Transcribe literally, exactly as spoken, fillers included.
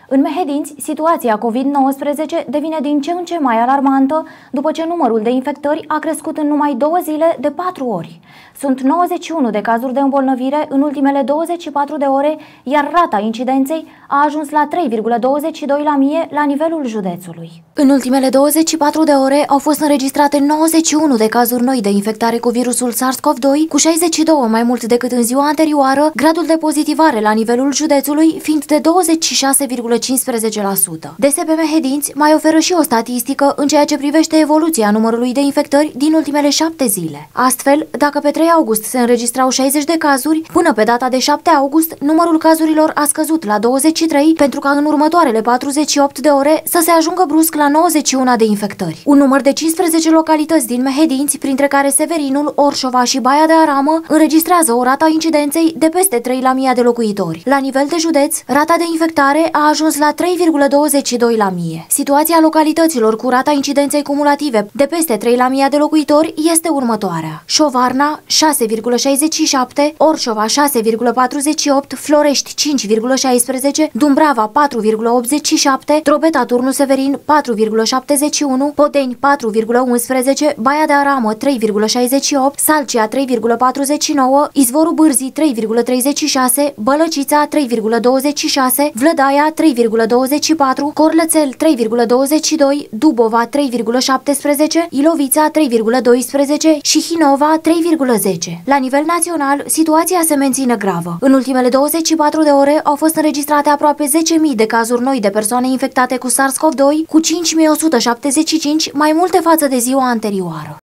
În Mehedinți, situația COVID nouăsprezece devine din ce în ce mai alarmantă după ce numărul de infectări a crescut în numai două zile de patru ori. Sunt nouăzeci și unu de cazuri de îmbolnăvire în ultimele douăzeci și patru de ore, iar rata incidenței a ajuns la trei virgulă douăzeci și doi la mie la nivelul județului. În ultimele douăzeci și patru de ore au fost înregistrate nouăzeci și unu de cazuri noi de infectare cu virusul SARS-CoV doi, cu șaizeci și doi mai mult decât în ziua anterioară, gradul de pozitivare la nivelul județului fiind de douăzeci și șase virgulă cincisprezece la sută. D S P Mehedinți mai oferă și o statistică în ceea ce privește evoluția numărului de infectări din ultimele șapte zile. Astfel, dacă pe trei august se înregistrau șaizeci de cazuri, până pe data de șapte august, numărul cazurilor a scăzut la douăzeci și trei, pentru ca în următoarele patruzeci și opt de ore să se ajungă brusc la nouăzeci și unu de infectări. Un număr de cincisprezece localități din Mehedinți, printre care Severinul, Orșova și Baia de Aramă, înregistrează o rată a incidenței de peste trei la mie de locuitori. La nivel de județ, rata de infectare a ajuns la trei virgulă douăzeci și doi la mie. Situația localităților cu rata incidenței cumulative de peste trei la mie de locuitori este următoarea: Șovarna șase virgulă șaizeci și șapte, Orșova șase virgulă patruzeci și opt, Florești cinci virgulă șaisprezece, Dumbrava patru virgulă optzeci și șapte, Drobeta Turnu Severin patru virgulă șaptezeci și unu, Podeni patru virgulă unsprezece, Baia de Aramă trei virgulă șaizeci și opt, Salcia trei virgulă patruzeci și nouă, Izvorul Bârzii trei virgulă treizeci și șase, Bălăcița trei virgulă douăzeci și șase, Vlădaia trei virgulă douăzeci și patru, Corlățel trei virgulă douăzeci și doi, Dubova trei virgulă șaptesprezece, Ilovița trei virgulă doisprezece și Hinova trei virgulă zece. La nivel național, situația se menține gravă. În ultimele douăzeci și patru de ore au fost înregistrate aproape zece mii de cazuri noi de persoane infectate cu SARS-CoV doi, cu cinci mii o sută șaptezeci și cinci mai multe față de ziua anterioară.